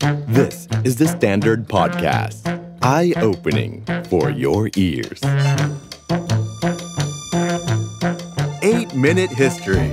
This is the Standard Podcast. Eye-opening for your ears. 8-Minute History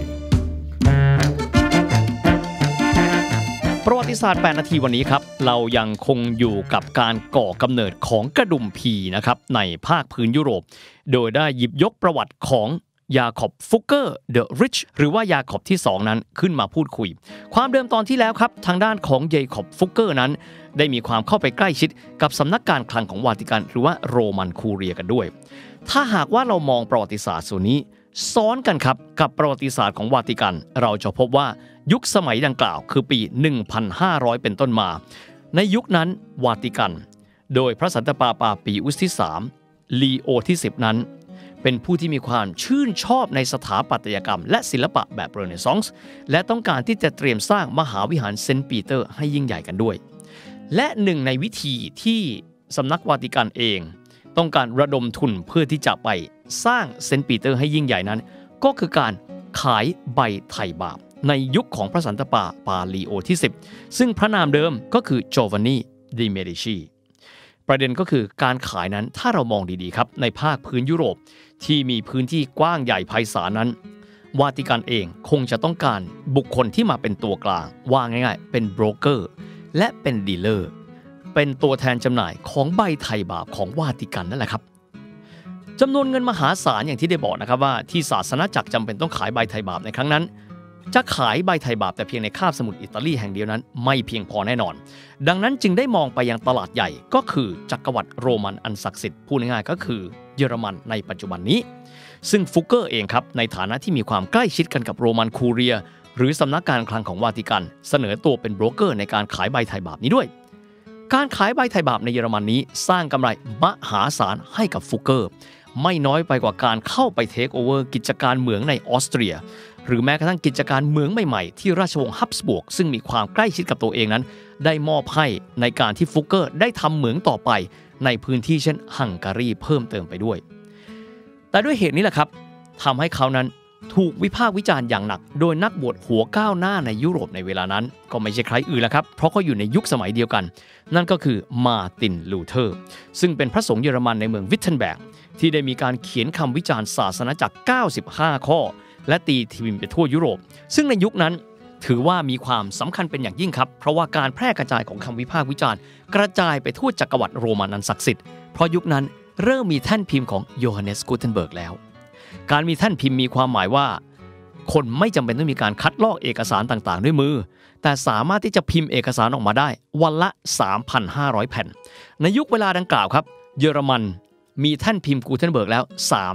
ประวัติศาสตร์8นาทีวันนี้ครับเรายังคงอยู่กับการก่อกำเนิดของกระดุมพีนะครับในภาคพื้นยุโรปโดยได้หยิบยกประวัติของยาคอบฟุกเกอร์เดอะริชหรือว่ายาคอบที่2นั้นขึ้นมาพูดคุยความเดิมตอนที่แล้วครับทางด้านของยาคอบฟุกเกอร์นั้นได้มีความเข้าไปใกล้ชิดกับสำนักการคลังของวาติกันหรือว่าโรมันคูเรียกันด้วยถ้าหากว่าเรามองประวัติศาสตร์ส่วนนี้ซ้อนกันครับกับประวัติศาสตร์ของวาติกันเราจะพบว่ายุคสมัยดังกล่าวคือปี 1,500 เป็นต้นมาในยุคนั้นวาติกันโดยพระสันตะปาปาปีอุสที่3ลีโอที่10นั้นเป็นผู้ที่มีความชื่นชอบในสถาปัตยกรรมและศิลปะแบบเรเนซองส์และต้องการที่จะเตรียมสร้างมหาวิหารเซนต์ปีเตอร์ให้ยิ่งใหญ่กันด้วยและหนึ่งในวิธีที่สำนักวาติกันเองต้องการระดมทุนเพื่อที่จะไปสร้างเซนต์ปีเตอร์ให้ยิ่งใหญ่นั้นก็คือการขายใบไถ่บาปในยุคของพระสันตะปาลีโอที่10ซึ่งพระนามเดิมก็คือโจวานนีดิเมดิชีประเด็นก็คือการขายนั้นถ้าเรามองดีๆครับในภาคพื้นยุโรปที่มีพื้นที่กว้างใหญ่ไพศาลนั้นวาติกันเองคงจะต้องการบุคคลที่มาเป็นตัวกลางว่าง่ายๆเป็นโบรกเกอร์และเป็นดีลเลอร์เป็นตัวแทนจำหน่ายของใบไถ่บาปของวาติกันนั่นแหละครับจำนวนเงินมหาศาลอย่างที่ได้บอกนะครับว่าที่ศาสนาจักรจำเป็นต้องขายใบไถ่บาปในครั้งนั้นจะขายใบไถ่บาปแต่เพียงในคาบสมุทรอิตาลีแห่งเดียวนั้นไม่เพียงพอแน่นอนดังนั้นจึงได้มองไปยังตลาดใหญ่ก็คือจักรวรรดิโรมันอันศักดิ์สิทธิ์พูดง่ายๆก็คือเยอรมันในปัจจุบันนี้ซึ่งฟุกเกอร์เองครับในฐานะที่มีความใกล้ชิดกันกับโรมันคูเรียหรือสำนักการคลังของวาติกันเสนอตัวเป็นโบรกเกอร์ในการขายใบไถ่บาปนี้ด้วยการขายใบไถ่บาปในเยอรมันนี้สร้างกำไรมหาศาลให้กับฟุกเกอร์ไม่น้อยไปกว่าการเข้าไปเทคโอเวอร์กิจการเหมืองในออสเตรียหรือแม้กระทั่งกิจการเหมืองใหม่ๆที่ราชวงศ์ฮับสบวกซึ่งมีความใกล้ชิดกับตัวเองนั้นได้มอบให้ในการที่ฟุกเกอร์ได้ทำเหมืองต่อไปในพื้นที่เช่นฮังการีเพิ่มเติมไปด้วยแต่ด้วยเหตุนี้แหละครับทำให้เขานั้นถูกวิพากษ์วิจารณ์อย่างหนักโดยนักบวชหัวก้าวหน้าในยุโรปในเวลานั้นก็ไม่ใช่ใครอื่นแล้วครับเพราะเขาอยู่ในยุคสมัยเดียวกันนั่นก็คือมาร์ตินลูเทอร์ซึ่งเป็นพระสงฆ์เยอรมันในเมืองวิทเทนแบร์กที่ได้มีการเขียนคำวิจารณ์ศาสนาจักร95ข้อและตีพิมพ์ไปทั่วยุโรปซึ่งในยุคนั้นถือว่ามีความสำคัญเป็นอย่างยิ่งครับเพราะว่าการแพร่กระจายของคำวิพากษ์วิจารณ์กระจายไปทั่วจักรวรรดิโรมันอันศักดิ์สิทธิ์เพราะยุคนั้นเริ่มมีแท่นพิมพ์ของโยฮันเนสกูเทนเบิร์กแล้วการมีแท่นพิมพ์มีความหมายว่าคนไม่จำเป็นต้องมีการคัดลอกเอกสารต่างๆด้วยมือแต่สามารถที่จะพิมพ์เอกสารออกมาได้วันละ 3,500 แผ่นในยุคเวลาดังกล่าวครับเยอรมันมีแท่นพิมพ์กูเทนเบิร์กแล้ว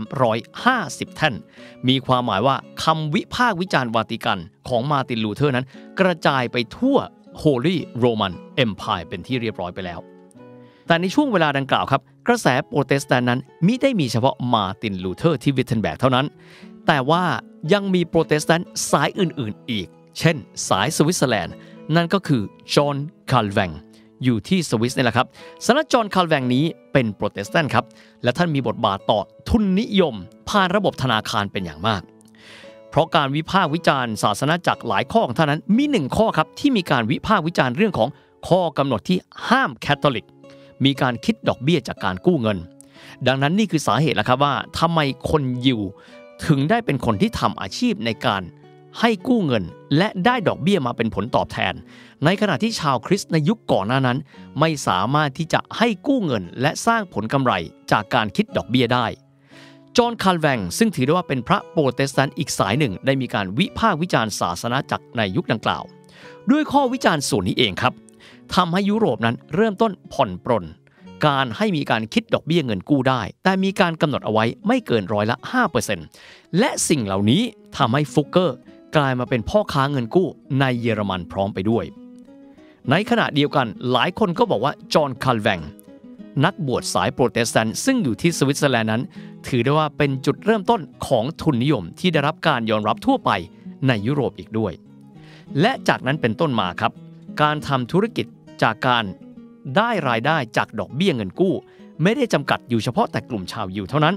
350แท่นมีความหมายว่าคำวิพากษ์วิจารณ์วาติกันของมาร์ตินลูเทอร์นั้นกระจายไปทั่ว Holy Roman Empire เป็นที่เรียบร้อยไปแล้วแต่ในช่วงเวลาดังกล่าวครับกระแสโปรเตสแตนต์นั้นมิได้มีเฉพาะมาร์ตินลูเทอร์ที่วิทเทนแบร์กเท่านั้นแต่ว่ายังมีโปรเตสแตนต์สายอื่นๆอีกเช่นสายสวิตเซอร์แลนด์นั่นก็คือจอห์นคาลแวงอยู่ที่สวิสนี่แหละครับสำนักจอห์นคาลแวงนี้เป็นโปรเตสแตนต์ครับและท่านมีบทบาทต่อทุนนิยมผ่านระบบธนาคารเป็นอย่างมากเพราะการวิพากษ์วิจารณ์ศาสนาจักรหลายข้อของท่านนั้นมี1ข้อครับที่มีการวิพากษ์วิจารณ์เรื่องของข้อกำหนดที่ห้ามแคทอลิกมีการคิดดอกเบี้ยจากการกู้เงินดังนั้นนี่คือสาเหตุแล้วครับว่าทำไมคนยิวถึงได้เป็นคนที่ทำอาชีพในการให้กู้เงินและได้ดอกเบี้ยมาเป็นผลตอบแทนในขณะที่ชาวคริสต์ในยุคก่อนหน้านั้นไม่สามารถที่จะให้กู้เงินและสร้างผลกำไรจากการคิดดอกเบี้ยได้จอห์นคาลแวงซึ่งถือได้ว่าเป็นพระโปรเตสแตนต์อีกสายหนึ่งได้มีการวิพากษ์วิจารณ์ศาสนาจักรในยุคดังกล่าวด้วยข้อวิจารณ์ส่วนนี้เองครับทำให้ยุโรปนั้นเริ่มต้นผ่อนปรนการให้มีการคิดดอกเบี้ยเงินกู้ได้แต่มีการกำหนดเอาไว้ไม่เกินร้อยละ 5% และสิ่งเหล่านี้ทำให้ฟุกเกอร์กลายมาเป็นพ่อค้าเงินกู้ในเยอรมันพร้อมไปด้วยในขณะเดียวกันหลายคนก็บอกว่าจอห์นคาลแวงนักบวชสายโปรเตสแตนต์ซึ่งอยู่ที่สวิตเซอร์แลนด์นั้นถือได้ว่าเป็นจุดเริ่มต้นของทุนนิยมที่ได้รับการยอมรับทั่วไปในยุโรปอีกด้วยและจากนั้นเป็นต้นมาครับการทำธุรกิจจากการได้รายได้จากดอกเบี้ยเงินกู้ไม่ได้จำกัดอยู่เฉพาะแต่กลุ่มชาวยิวเท่านั้น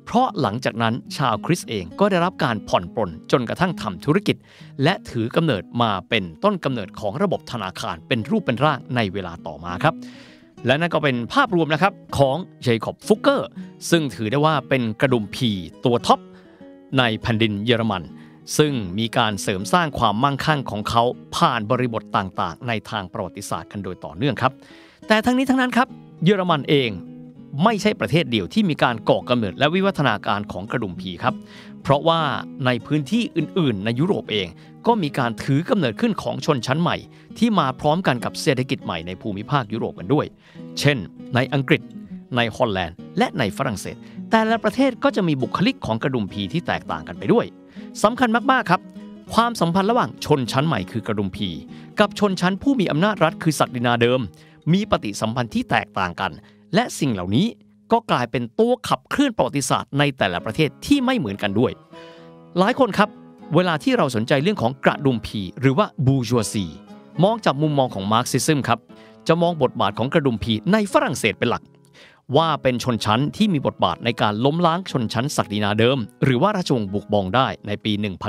เพราะหลังจากนั้นชาวคริสต์เองก็ได้รับการผ่อนปลนจนกระทั่งทำธุรกิจและถือกำเนิดมาเป็นต้นกำเนิดของระบบธนาคารเป็นรูปเป็นร่างในเวลาต่อมาครับและนั่นก็เป็นภาพรวมนะครับของเจคอบฟุกเกอร์ซึ่งถือได้ว่าเป็นกระดุมพีตัวท็อปในแผ่นดินเยอรมันซึ่งมีการเสริมสร้างความมั่งคั่งของเขาผ่านบริบทต่างๆในทางประวัติศาสตร์กันโดยต่อเนื่องครับแต่ทั้งนี้ทั้งนั้นครับเยอรมันเองไม่ใช่ประเทศเดียวที่มีการก่อกำเนิดและวิวัฒนาการของกระดุมพีครับเพราะว่าในพื้นที่อื่นๆในยุโรปเองก็มีการถือกำเนิดขึ้นของชนชั้นใหม่ที่มาพร้อมกันกับเศรษฐกิจใหม่ในภูมิภาคยุโรปกันด้วยเช่นในอังกฤษในฮอลแลนด์และในฝรั่งเศสแต่ละประเทศก็จะมีบุคลิกของกระดุมพีที่แตกต่างกันไปด้วยสำคัญมากๆครับความสัมพันธ์ระหว่างชนชั้นใหม่คือกระดุมพีกับชนชั้นผู้มีอำนาจรัฐคือศักดินาเดิมมีปฏิสัมพันธ์ที่แตกต่างกันและสิ่งเหล่านี้ก็กลายเป็นตัวขับเคลื่อนประวัติศาสตร์ในแต่ละประเทศที่ไม่เหมือนกันด้วยหลายคนครับเวลาที่เราสนใจเรื่องของกระดุมพีหรือว่าบูร์จัวซีมองจากมุมมองของมาร์กซิซึมครับจะมองบทบาทของกระดุมพีในฝรั่งเศสเป็นหลักว่าเป็นชนชั้นที่มีบทบาทในการล้มล้างชนชั้นศักดินาเดิมหรือว่าราชวงศ์บุกบองได้ในปี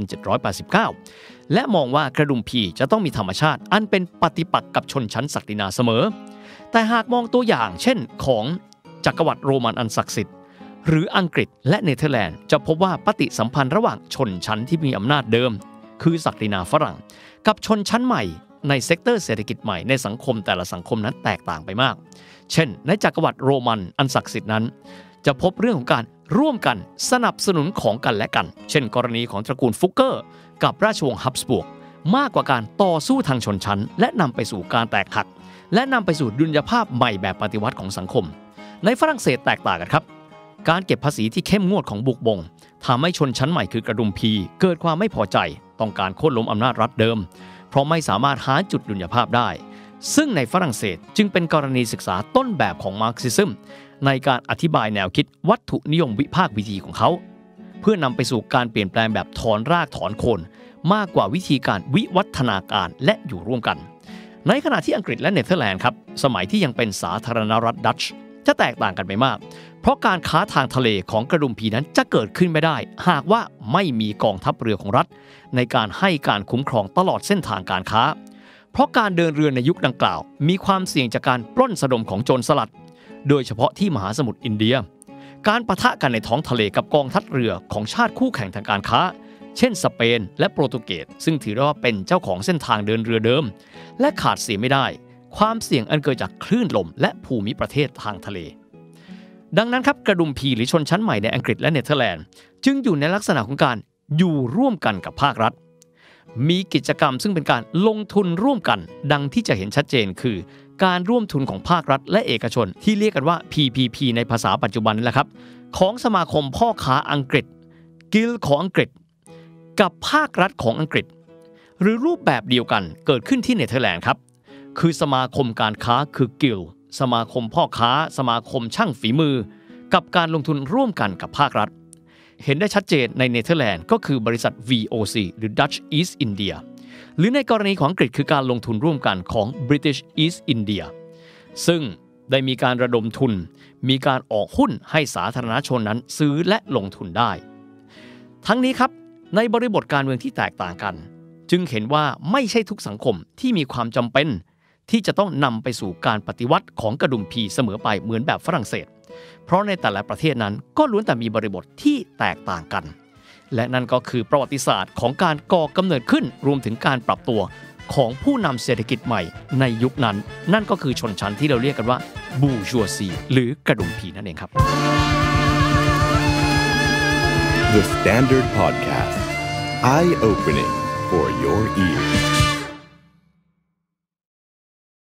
1789 และมองว่ากระดุมพีจะต้องมีธรรมชาติอันเป็นปฏิปักษ์กับชนชั้นศักดินาเสมอแต่หากมองตัวอย่างเช่นของจักรวรรดิโรมันอันศักดิ์สิทธิ์หรืออังกฤษและเนเธอร์แลนด์จะพบว่าปฏิสัมพันธ์ระหว่างชนชั้นที่มีอำนาจเดิมคือศักดินาฝรั่งกับชนชั้นใหม่ในเซกเตอร์เศรษฐกิจใหม่ในสังคมแต่ละสังคมนั้นแตกต่างไปมากเช่นในจักรวรรดิโรมันอันศักดิ์สิทธิ์นั้นจะพบเรื่องของการร่วมกันสนับสนุนของกันและกันเช่นกรณีของตระกูลฟุกเกอร์กับราชวงศ์ฮับสบวร์กมากกว่าการต่อสู้ทางชนชั้นและนำไปสู่การแตกหักและนำไปสู่ดุลยภาพใหม่แบบปฏิวัติของสังคมในฝรั่งเศสแตกต่างกันครับการเก็บภาษีที่เข้มงวดของบุกบงทำให้ชนชั้นใหม่คือกระดุมพีเกิดความไม่พอใจต้องการโค่นล้มอำนาจรัฐเดิมเพราะไม่สามารถหาจุดดุลยภาพได้ซึ่งในฝรั่งเศสจึงเป็นกรณีศึกษาต้นแบบของมาร์กซิซึมในการอธิบายแนวคิดวัตถุนิยมวิภาควิธีของเขาเพื่อนำไปสู่การเปลี่ยนแปลงแบบถอนรากถอนโคนมากกว่าวิธีการวิวัฒนาการและอยู่ร่วมกันในขณะที่อังกฤษและเนเธอร์แลนด์ครับสมัยที่ยังเป็นสาธารณรัฐดัตช์จะแตกต่างกันไปมากเพราะการค้าทางทะเลของกระดุมพีนั้นจะเกิดขึ้นไม่ได้หากว่าไม่มีกองทัพเรือของรัฐในการให้การคุ้มครองตลอดเส้นทางการค้าเพราะการเดินเรือในยุคดังกล่าวมีความเสี่ยงจากการปล้นสะดมของโจรสลัดโดยเฉพาะที่มหาสมุทรอินเดียการปะทะกันในท้องทะเลกับกองทัพเรือของชาติคู่แข่งทางการค้าเช่นสเปนและโปรตุเกสซึ่งถือได้ว่าเป็นเจ้าของเส้นทางเดินเรือเดิมและขาดเสียไม่ได้ความเสี่ยงอันเกิดจากคลื่นลมและภูมิประเทศทางทะเลดังนั้นครับกระดุมพีหรือชนชั้นใหม่ในอังกฤษและเนเธอร์แลนด์จึงอยู่ในลักษณะของการอยู่ร่วมกันกับภาครัฐมีกิจกรรมซึ่งเป็นการลงทุนร่วมกันดังที่จะเห็นชัดเจนคือการร่วมทุนของภาครัฐและเอกชนที่เรียกกันว่า PPP ในภาษาปัจจุบันนี่แหละครับของสมาคมพ่อค้าอังกฤษกิลด์ของอังกฤษกับภาครัฐของอังกฤษหรือรูปแบบเดียวกันเกิดขึ้นที่เนเธอร์แลนด์ครับคือสมาคมการค้าคือกิลด์สมาคมพ่อค้าสมาคมช่างฝีมือกับการลงทุนร่วมกันกับภาครัฐเห็นได้ชัดเจนในเนเธอร์แลนด์ก็คือบริษัท VOC หรือ Dutch East India หรือในกรณีของอังกฤษคือการลงทุนร่วมกันของ British East India ซึ่งได้มีการระดมทุนมีการออกหุ้นให้สาธารณชนนั้นซื้อและลงทุนได้ทั้งนี้ครับในบริบทการเมืองที่แตกต่างกันจึงเห็นว่าไม่ใช่ทุกสังคมที่มีความจำเป็นที่จะต้องนำไปสู่การปฏิวัติของกระดุมพีเสมอไปเหมือนแบบฝรั่งเศสเพราะในแต่ละประเทศนั้นก็ล้วนแต่มีบริบทที่แตกต่างกันและนั่นก็คือประวัติศาสตร์ของการก่อกำเนิดขึ้นรวมถึงการปรับตัวของผู้นำเศรษฐกิจใหม่ในยุคนั้นนั่นก็คือชนชั้นที่เราเรียกกันว่าบูร์จัวซีหรือกระดุมพีนั่นเองครับ The Standard Podcast Eye Opening for your ears